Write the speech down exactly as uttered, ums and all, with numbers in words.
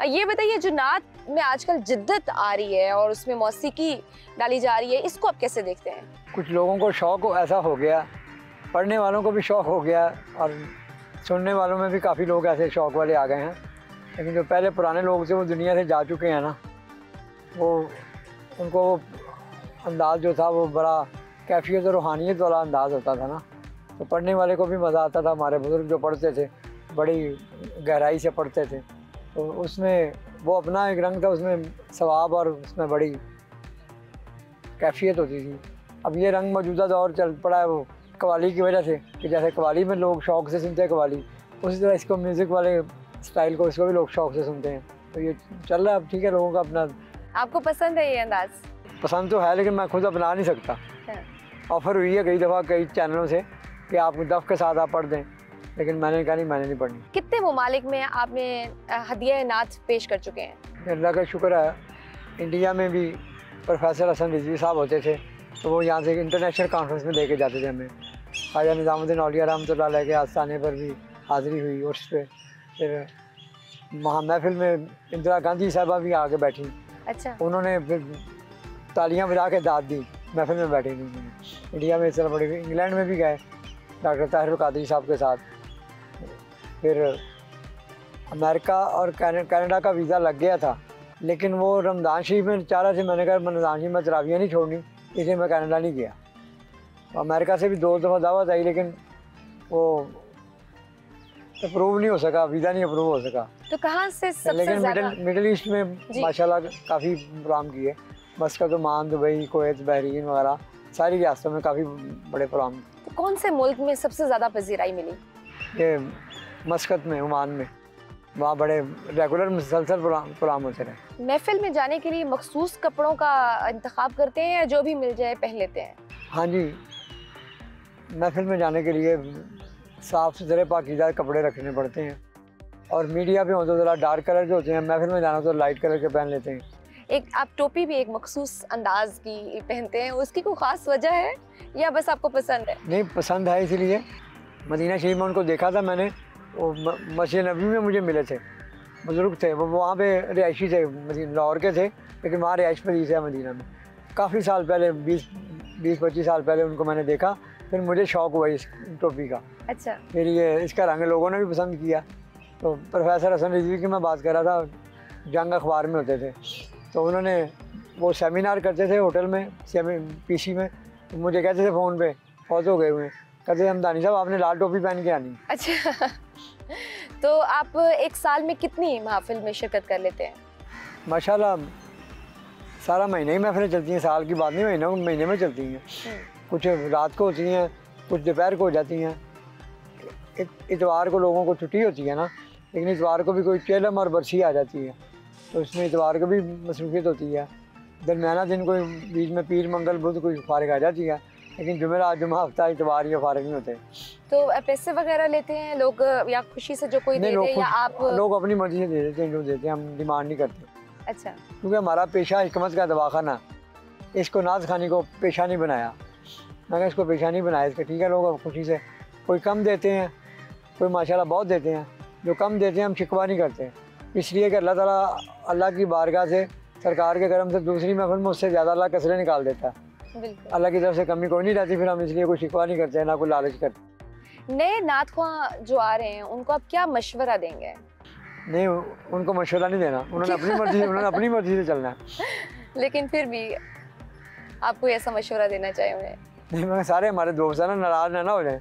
ये बताइए, जो नात में आजकल जिद्दत आ रही है और उसमें मौसीकी डाली जा रही है, इसको आप कैसे देखते हैं? कुछ लोगों को शौक़ ऐसा हो गया, पढ़ने वालों को भी शौक़ हो गया और सुनने वालों में भी काफ़ी लोग ऐसे शौक़ वाले आ गए हैं। लेकिन जो पहले पुराने लोग थे वो दुनिया से जा चुके हैं ना, वो उनको अंदाज़ जो था वो बड़ा कैफियत और रूहानियत वाला अंदाज़ होता था ना, तो पढ़ने वाले को भी मज़ा आता था। हमारे बुज़ुर्ग जो पढ़ते थे बड़ी गहराई से पढ़ते थे, तो उसमें वो अपना एक रंग था, उसमें सवाब और उसमें बड़ी कैफियत होती थी। अब ये रंग मौजूदा दौर चल पड़ा है वो कव्वाली की वजह से, कि जैसे कव्वाली में लोग शौक़ से सुनते हैं कव्वाली, उसी तरह इसको म्यूज़िक वाले स्टाइल को इसको भी लोग शौक़ से सुनते हैं। तो ये चल रहा है अब, ठीक है, लोगों का अपना। आपको पसंद है ये अंदाज़? पसंद तो है, लेकिन मैं खुद अपना नहीं सकता। ऑफ़र हुई है कई दफ़ा कई चैनलों से कि आप दफ़ के साथ आप पढ़ दें, लेकिन मैंने कहा नहीं, मैंने नहीं पढ़नी। कितने ममालिक में आपने हदिया नात पेश कर चुके हैं? अल्लाह का शुक्र है, इंडिया में भी प्रोफेसर हसन रिजवी साहब होते थे, तो वो यहाँ से इंटरनेशनल कॉन्फ्रेंस में लेके जाते थे हमें। ख्वाजा निज़ामुद्दीन औलिया रहमतुल्लाह अलैह के आस्थाने पर भी हाज़िरी हुई, उस पर फिर वहाँ महफिल में इंदिरा गांधी साहबा भी आके बैठी। अच्छा। उन्होंने फिर तालियां बजा के दाद दी, महफिल में बैठी थी उन्होंने। इंडिया में इस तरह बड़ी, इंग्लैंड में भी गए डॉक्टर ताहिर कादरी साहब के साथ। फिर अमेरिका और कनाडा का वीज़ा लग गया था, लेकिन वो रमज़ान शरीफ में चाह रहा था, मैंने कहा रमज़ान शरीफ में तरावियाँ नहीं छोड़नी, इसलिए मैं कनाडा नहीं गया। तो अमेरिका से भी दो दफ़ा दावत आई, लेकिन वो अप्रूव नहीं हो सका, वीज़ा नहीं अप्रूव हो सका। तो कहाँ से सबसे लेकिन मिडल मिडल ईस्ट में माशाल्लाह काफ़ी प्रोग्राम किए, Muscat, Oman, Dubai, Kuwait, Bahrain वगैरह सारी रियासतों में काफ़ी बड़े प्रोग्राम। तो कौन से मुल्क में सबसे ज़्यादा पज़ीराई मिली? ये मस्कत में, ओमान में, वहाँ बड़े रेगुलर मुसलसल प्रोग्राम होते रहे। महफिल में जाने के लिए मखसूस कपड़ों का इंतखाब करते हैं या जो भी मिल जाए पहन लेते हैं? हाँ जी, महफिल में जाने के लिए साफ़ सुथरे पाकीज़ा कपड़े रखने पड़ते हैं, और मीडिया पे हो तो ज़रा डार्क कलर के होते हैं, महफिल में जाना तो लाइट कलर के पहन लेते हैं। एक आप टोपी भी एक मखसूस अंदाज की पहनते हैं, उसकी कोई ख़ास वजह है या बस आपको पसंद है? नहीं, पसंद है, इसीलिए मदीना शरीफ में उनको देखा था मैंने, वो मस्जिद नबी में मुझे मिले थे, बुज़ुर्ग थे वो, वहाँ पे रिहायशी थे, लाहौर के थे, लेकिन वहाँ रिहाइश पजीज़ है मदीना में। काफ़ी साल पहले, बीस बीस पच्चीस साल पहले उनको मैंने देखा, फिर मुझे शौक़ हुआ इस टोपी का। अच्छा। फिर ये इसका रंग लोगों ने भी पसंद किया। तो प्रोफेसर हसन रिजवी की मैं बात कर रहा था, जंग अखबार में होते थे, तो उन्होंने वो सेमिनार करते थे होटल में, सेमी पीसी में, तो मुझे कहते थे फ़ोन पे, फौत हो गए हुए, कहते हमदानी साहब आपने लाल टोपी पहन के आनी। अच्छा। तो आप एक साल में कितनी महफिल में शिरकत कर लेते हैं? माशाल्लाह सारा महीने ही महफिलें चलती हैं, साल की बात नहीं, महीने महीने में चलती हैं। कुछ रात को होती हैं, कुछ दोपहर को हो जाती हैं। इतवार को लोगों को छुट्टी होती है ना, लेकिन इतवार को भी कोई चेलम और बरसी आ जाती है, तो इसमें इतवार को भी मसरूफियत होती है। दरमियाना दिन कोई बीच में पीर मंगल बुध कोई फारिग आ जाती है, लेकिन जुमेरात, जुमा, हफ्ता, इतवार ये फारिग नहीं होते। तो पैसे वगैरह लेते हैं लोग या खुशी से जो कोई दे दे, या आप? लोग अपनी मर्जी से दे देते हैं, जो देते हैं, हम डिमांड नहीं करते। अच्छा। क्योंकि हमारा पेशा हिकमत का दवाखाना, इसको नाज खानी को पेशा नहीं बनाया। मैं इसको पेशा नहीं बनाया, इसका ठीक है, लोग खुशी से, कोई कम देते हैं, कोई माशाल्लाह बहुत देते हैं। जो कम देते हैं हम शिकवा नहीं करते, इसलिए कि अल्लाह ताला अल्लाह की बारगाह से, सरकार के करम से दूसरी महफिल में उससे ज़्यादा अल्लाह कसरे निकाल देता है। अल्लाह की तरफ से कमी कोई नहीं रहती, फिर हम इसलिए कोई शिकवा नहीं करते, ना कोई लालच करते। नए नात ख्वाह जो आ रहे हैं उनको आप क्या मशवरा देंगे? नहीं, उनको मशवरा नहीं देना, उन्होंने अपनी मर्जी से उन्होंने अपनी मर्जी से चलना है। लेकिन फिर भी आप कोई ऐसा मशवरा देना चाहिए उन्हें? नहीं, मैं सारे हमारे दोस्त हैं ना, नाराज़ ना ना हो जाए।